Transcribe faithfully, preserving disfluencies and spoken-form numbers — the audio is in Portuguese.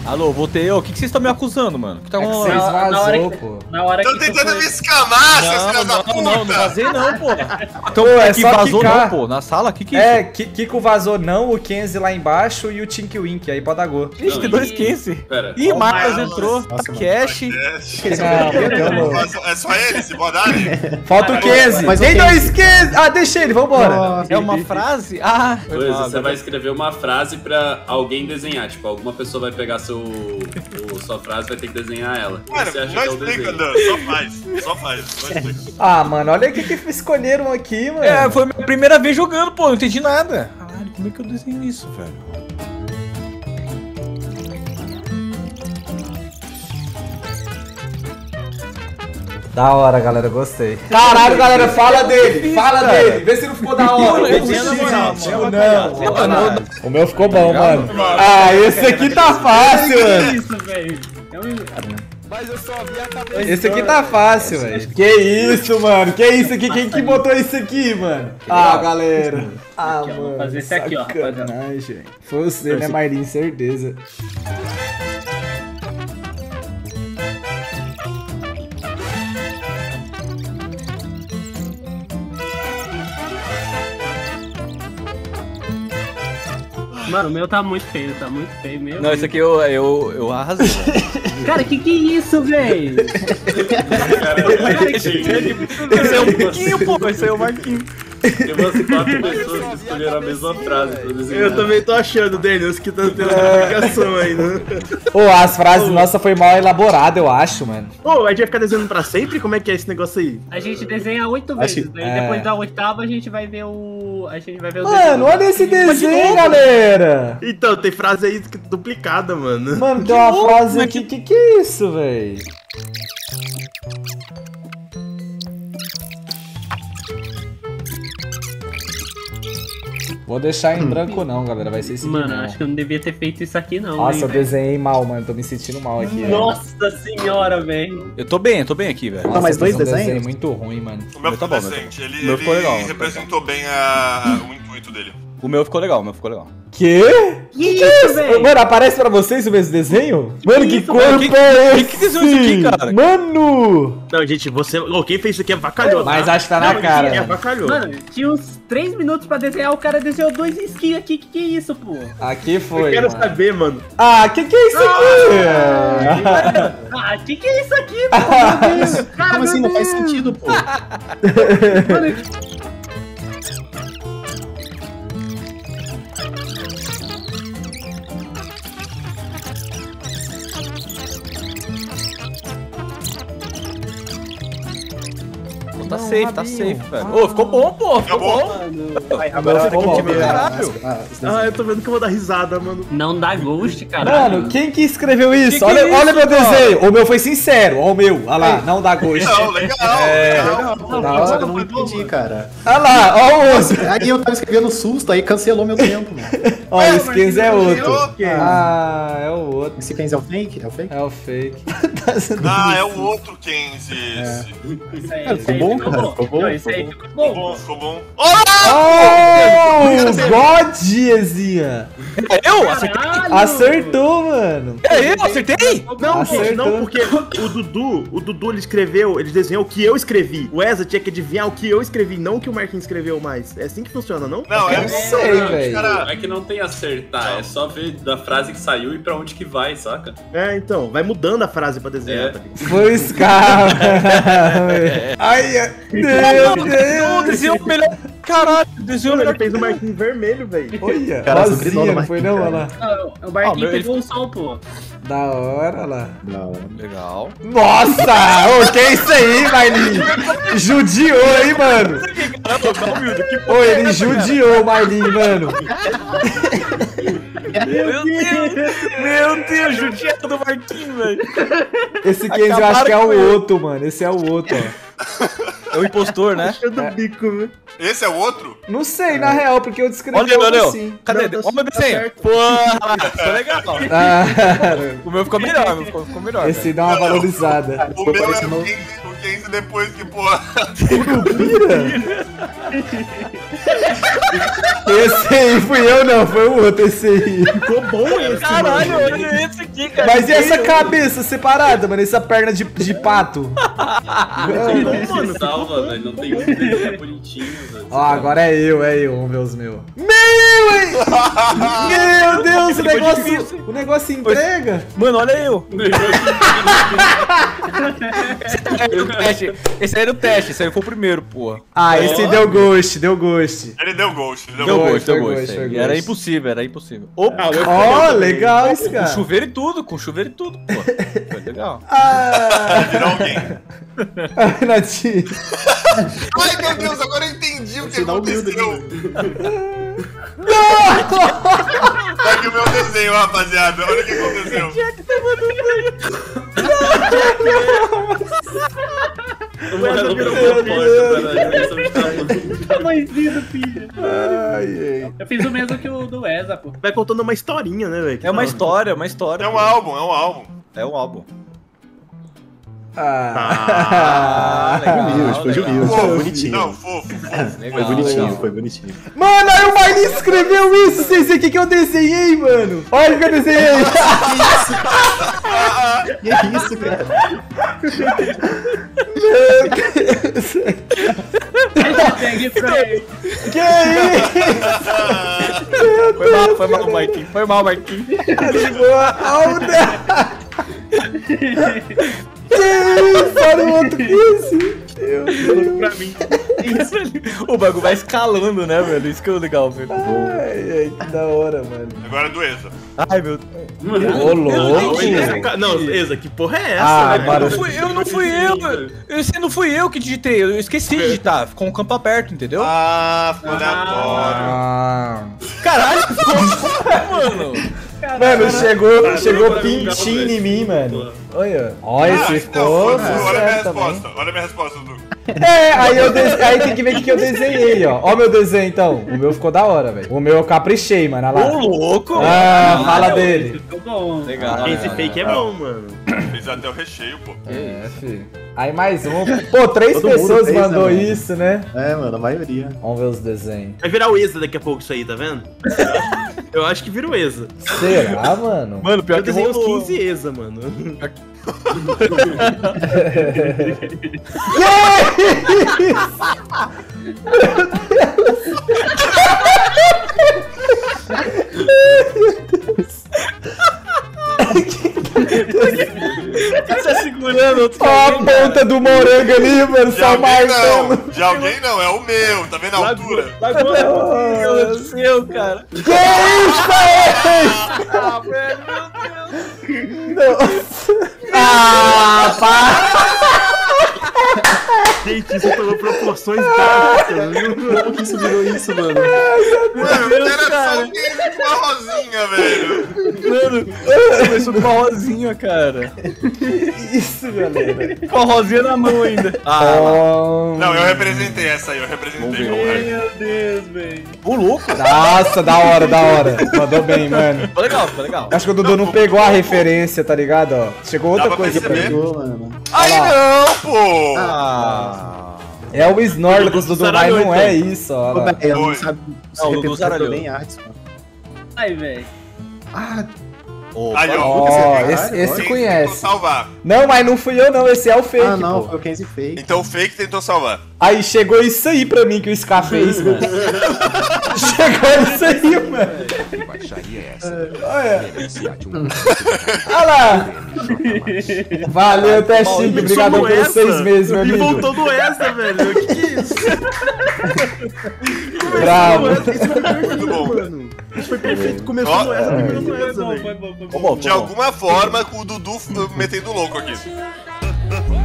Alô, voltei. O que, que vocês estão me acusando, mano? Que tá É que com... vocês na, na hora vazou, que, pô. na hora Tô que tu tentando foi... me escamar, seus filhos da Não, puta! não, não, não vazei não, pô. Pô, é que só vazou quicar. não, pô. Na sala, o que que é É, isso? Ki- Kiko vazou não, o Kenzie lá embaixo e o Tink Wink, aí pode dar gol. Ixi, tem dois Kenzie. Pera. Ih, Ó, Marcos Marcos. entrou. Nossa, mano. Cash. Não, É só ele, esse Bodari? falta o Kenzie. Mas o Tem Kenzie. dois Kenzie. Ah, deixa ele, vambora. Nossa. É uma frase? Ah, Luiz, ah, você vai escrever uma frase pra alguém desenhar. Tipo, alguma pessoa vai pegar seu, o, sua frase e vai ter que desenhar ela. Mano, Você acha não que é o explica, desenho. Dan, só faz. Só faz, não explica. Ah, mano, olha o que que escolheram aqui, mano. É, foi a minha primeira vez jogando, pô. Não entendi nada. Caralho, como é que eu desenho isso, velho? Da hora, galera, gostei. Caralho, galera, fala dele, fala dele. Vê se não ficou da hora. Eu desenho na moral, Não, mano. não. O meu ficou bom, mano. Ah, esse aqui tá fácil, Que mano. isso, velho? É um- Mas eu só vi a cabeça. Esse aqui tá fácil, velho. Que isso, mano? Que isso aqui? Quem que botou isso aqui, mano? Ah, galera. Ah, Aqui, ó, vou mano. fazer esse aqui, ó, rapaziada. Sacanagem. Foi você, né, Marlin? Certeza. Mano, o meu tá muito feio, tá muito feio mesmo. Não, esse aqui eu, eu, eu arrasei, velho. Cara, que que é isso, velho? Esse é o Marquinho, pô. Esse é o Marquinho. Tem umas quatro pessoas que escolheram a mesma frase pra desenhar. Eu também tô achando, Daniels, que tá tendo explicação aí, né? Ô, as frases nossas foi mal elaborada, eu acho, mano. Ô, a gente vai ficar desenhando pra sempre? Como é que é esse negócio aí? A gente desenha oito Acho vezes, que- daí é. depois da oitava a gente vai ver o... A gente vai ver o Mano, olha esse desenho, galera. Então, tem frase aí duplicada, mano. Mano, tem uma frase aqui. Que que é isso, velho? Vou deixar em branco não, galera. Vai ser esse aqui Mano, mesmo. acho que eu não devia ter feito isso aqui não. Nossa, hein, eu velho. desenhei mal, mano. Tô me sentindo mal aqui. velho. Nossa senhora, velho. Eu tô bem, eu tô bem aqui, velho. Nossa, mas dois eu fiz um desenhos? desenho muito ruim, mano. O meu Tá ficou bom, meu tá decente, ele, O meu ficou ele legal, representou bem a, o intuito dele. O meu ficou legal, o meu ficou legal. Que? Que isso, velho? Mano, aparece pra vocês o mesmo desenho? Mano, que isso, corpo mano? Que- é esse? que que desenhou isso aqui, cara? Mano! Não, gente, você. Ô, quem fez isso aqui é vacalhou, Mas tá? acho que tá na Não, cara, É mano. vacalhou. Mano, tinha uns três minutos pra desenhar, o cara desenhou dois skins aqui. Que que é isso, pô? Aqui Eu foi, quero mano. saber, mano. Ah, que que é isso aqui? Ah, que que é isso aqui, pô? Meu Deus. Cara, Como assim? meu Não faz Deus. sentido, pô. Mano, Pô, tá Não, safe, tá rabinho. safe, velho. Ô, ficou bom, pô. Ficou Ficou bom. Aí, Agora agora ficou fica bom, de caralho. Ah, os Ah, desenhos. eu tô vendo que eu vou dar risada, mano. não dá ghost, cara. Mano, quem que escreveu isso? Que que olha é isso, olha meu cara? desenho. O meu foi sincero. Olha o meu. Olha lá, não dá gosto. Não, legal, É. legal. Da hora, eu não entendi, cara. Olha lá, olha o outro. Aí eu tava escrevendo susto, aí cancelou meu tempo, mano. Olha, esse Kenzie é outro. Kenzie. Ah, é o outro. Esse Kenzie é o fake? É o fake? É o fake. Tá sendo Ah, é isso. o outro Kenzie esse. Isso aí, Cara, isso aí ficou bom, ficou cara, bom. ficou bom, Não, isso aí ficou ficou Ficou bom. bom, ficou bom. Olá! Oh, God, Ezinha. É eu? Acertei? Caralho! Acertou, mano. É eu? Acertei? Não, Acertou. gente, não, porque o Dudu, o Dudu, ele escreveu, ele desenhou o que eu escrevi. O Eza tinha que adivinhar o que eu escrevi, não o que o Marquinhos escreveu mais. É assim que funciona, não? Não, é Eu sei, velho. Cara, É que não tem acertar, é só ver da frase que saiu e pra onde que vai, saca? É, então, vai mudando a frase pra desenhar, É. tá ligado? Foi o Scar. Ai, meu Não, Deus. desenhou o melhor. Caralho, desenhou o Mano, melhor. ele fez o Marquinhos vermelho, velho. Olha, Cara, rosinha, sobrenome não foi não? Olha lá. Ah, O Barquinho Ah, meu, pegou o sol, pô. Da hora, olha lá. Não. Legal. Nossa! Ô, que é isso aí, Marlin? Judiou, hein, mano? Ô, ele judiou o Marlin, mano. Meu Deus, meu Deus, judiado do Marquinhos, velho. Esse Kenzie eu acho que é Acabaram com o outro, mano. Esse é o outro, ó. É o impostor, né? Eu do bico, velho. esse é o outro? Não sei, na real, porque eu descrevi Olha, algo Leonel. assim. Cadê? Não, tá- Olha o meu tá desenho. certo. Porra, ficou legal. Ah, O meu ficou melhor, o meu ficou, ficou melhor. esse velho. dá uma valorizada. O Ficou meu é parecendo- o Kenzie, o Kenzie depois que, porra. Curupira? Esse aí fui eu não, foi o outro esse aí. Ficou bom esse, Caralho, mano. olha esse aqui, cara. Mas e essa cabeça separada, mano? Essa perna de, de pato? Não, mano, salva, velho. Não tem um desenho bonitinho, velho. Ó, agora é eu, é eu, vamos ver os meus. Meu, hein? Meu Deus, o negócio, o negócio entrega. Mano, olha eu. Esse aí era o teste, esse aí foi o primeiro, pô. Ah, esse deu ghost, deu ghost. Ele deu ghost, ele deu Deu ghost. gosto, deu foi gosto. gosto, foi E Era gosto. impossível, era impossível. Opa, Ah, o meu Ó, ficou bom legal esse com cara. chuveiro e tudo, com chuveiro e tudo, pô. Foi legal. Ah, Virou alguém. Renatinho. Ai, meu Deus, agora eu entendi o que Sinal humilde, aconteceu. Aqui o meu desenho, rapaziada. Olha o que aconteceu. O Ela virou uma porta, caralho. Tamanhozinho do filho. Ai, ai. Eu fiz o mesmo que o do Eza, pô. Vai contando uma historinha, né, velho? É uma história, é uma história. É um álbum, é um álbum. É um álbum. Ah, Humilde, foi legal. humilde, foi Fofo. bonitinho. Não, fofo. Foi bonitinho, foi bonitinho. Mano, aí o Marlin escreveu isso, vocês veem o que, que eu desenhei, mano. Olha o que eu desenhei. Que é isso, cara? Meu Deus. Pegue pra ele. Que isso? Foi mal, foi mal, Marquinhos. Foi mal, Marquinhos. Ligou a onda. Que isso? Olha o outro que isso. Deus. Pra mim. O bagulho vai escalando, né, velho? Isso que é o legal, velho. Ai, ai, que da hora, mano. Agora é do Eza. Ai, meu Deus. Ô, louco. Não, Eza, que porra é essa, Ah, velho? barulho. Não fui, eu não fui eu. Esse não fui eu que digitei. Eu esqueci de digitar. Ficou um campo aberto, entendeu? Ah, ficou aleatório. Ah. Caralho, mano. Mano, chegou, Caramba, chegou agora não dá pintinho pra em mim, ver. mano. Olha. Olha, Ah, esse não, ficou. foi- olha a minha certo também. resposta. Olha a minha resposta, Dudu. É, aí, eu de- aí tem que ver o que, que eu desenhei, ó. Ó o meu desenho, então. O meu ficou da hora, velho. O meu eu caprichei, mano. Olha Ô, lá. louco. Ah, fala dele. Ficou bom. Legal. Esse fake é bom, mano. Fez até o recheio, pô. É, filho. Aí mais um. Pô, três Todo mundo pessoas fez, né, mandou mano? isso, né? É, mano, a maioria. Vamos ver os desenhos. Vai virar o Eza daqui a pouco isso aí, tá vendo? Eu acho que vira o Eza. Será, mano? Mano, pior Eu que desenhei uns rolou. quinze Eza, mano. Tá segurando outro. Ó a ponta do morango ali, mano. De Só alguém marcando. não. De alguém não, é o meu. Tá vendo a altura? Meu Deus do céu, cara. Que isso, é? Ah, velho, meu Deus. Nossa. Ah, pá. Gente, isso tomou proporções drásticas, viu? Como que isso virou isso, mano? Mano, era só um game com uma rosinha, velho. Mano, começou com uma rosinha, cara. Isso, galera. Com a rosinha na mão ainda. Ah, Oh, Não, eu representei essa aí, eu representei. Meu Deus, velho. o louco. nossa, da hora, da hora. Mandou bem, mano. Ficou legal, ficou legal. Acho que o Dudu não pegou a referência, tá ligado? Ó, chegou outra Dá pra coisa pra perceber. ele. Pegou, mano. Aí não, pô. Ah. É o Snorlax, Dudu, mas Zaralhou, não é isso, ó. Ô, lá. velho, eu não Foi. sabe. Não, o Dudu Dudu zaralhou. nem artes, mano. Ai, velho. Ah, Opa. Aí, ó. Ó, Caralho, esse, esse Quem conhece. tentou salvar. Não, mas não fui eu não, esse é o fake, ah não, pô. foi o Kenzie fake. Então o fake tentou salvar. Aí chegou isso aí pra mim que o Scar fez, mano. Chegou isso aí, mano. Que baixaria é essa? Olha, Beneficiar de um olha lá. Valeu, Testinho, obrigado Somos pelos essa. seis meses, meu Ele lindo. voltou do Eza, velho. O que que é isso? Bravo. Isso foi perfeito, Muito bom. mano. Isso foi perfeito. Começou Ó, no Eza, terminou no Foi Eza, bom, velho. foi bom, foi bom. Tá bom, De tá bom. alguma forma, com o Dudu f- metendo louco aqui.